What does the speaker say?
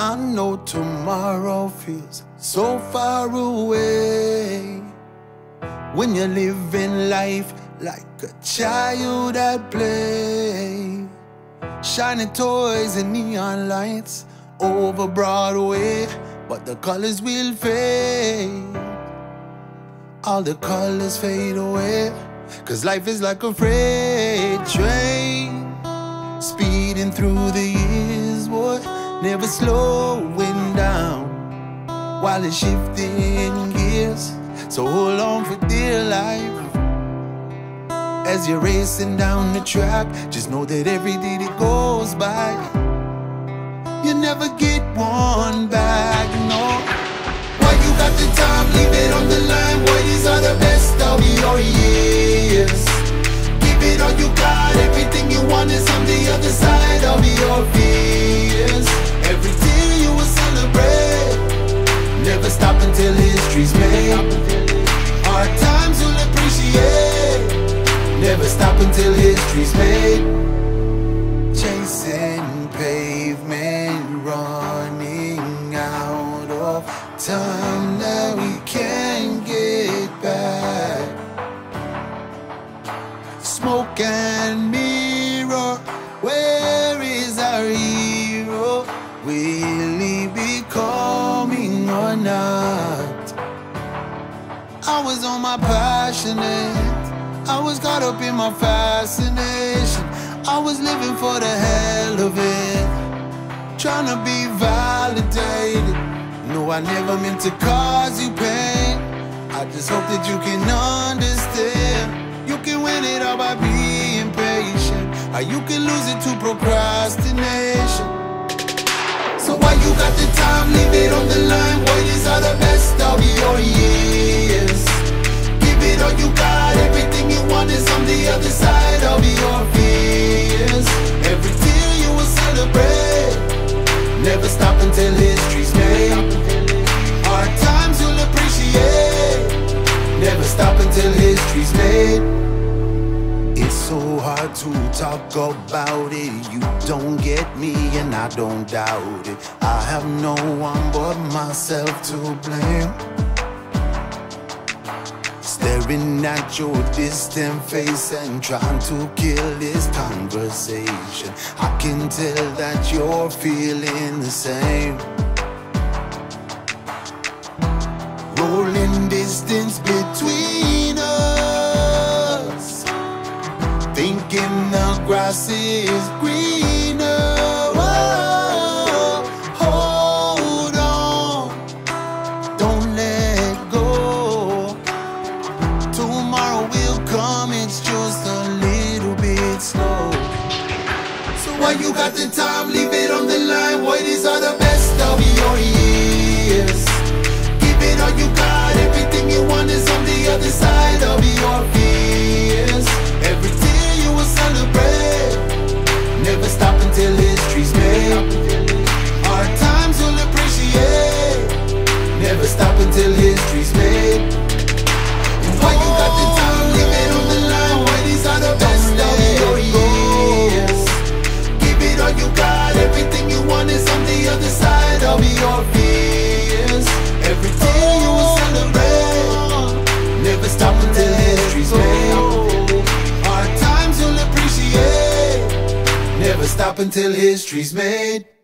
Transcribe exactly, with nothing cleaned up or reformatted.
I know tomorrow feels so far away. When you're living life like a child at play, shiny toys and neon lights over Broadway, but the colors will fade. All the colors fade away, 'cause life is like a freight train, speeding through the years, boy, never slowing down while it's shifting gears. So hold on for dear life as you're racing down the track. Just know that every day that goes by, you never get one back, no. Why you got the time, leave it on the line. Boy, these are the best of your years. Give it all you got, everything you want is on the other side of your fears. Every day you will celebrate, never stop until history's made. Hard times you'll appreciate, never stop until history's made. Chasing pavement, running out of time that we can't get back. Smoke and mirror, where is our hero? Will he be coming or not? I was on my passionate, I was caught up in my fascination. I was living for the hell of it, trying to be validated. No, I never meant to cause you pain. I just hope that you can understand. You can win it all by being patient, or you can lose it to procrastination. So why you got the time, leave it on the line. Boy, these are the best of your years. Give it all you got, everything you want is on the other side of your fears. Every tear you will celebrate, never stop until history's made. Hard times you'll appreciate, never stop until history's made. It's so hard to talk about it. You don't get me and I don't doubt it. I have no one but myself to blame. Staring at your distant face and trying to kill this conversation. I can tell that you're feeling the same. Rolling distance between us, thinking the grass is greener. Whoa, hold on, don't let go. Tomorrow will come, it's just a little bit slow. So why you got the time, leave it on the line. Boy, these are the best of your years. Give it all you got, everything you want is on the other side of your fears. Every day you will celebrate, never stop until history's made. Hard times you'll appreciate, never stop until history's made. Why you got the time, leave it on the line. Why these are the best of your years. Give it all you got, everything you want is on the other side of your fears. Every day you will celebrate, never stop until history's made. Hard times you'll appreciate, never stop until history's made.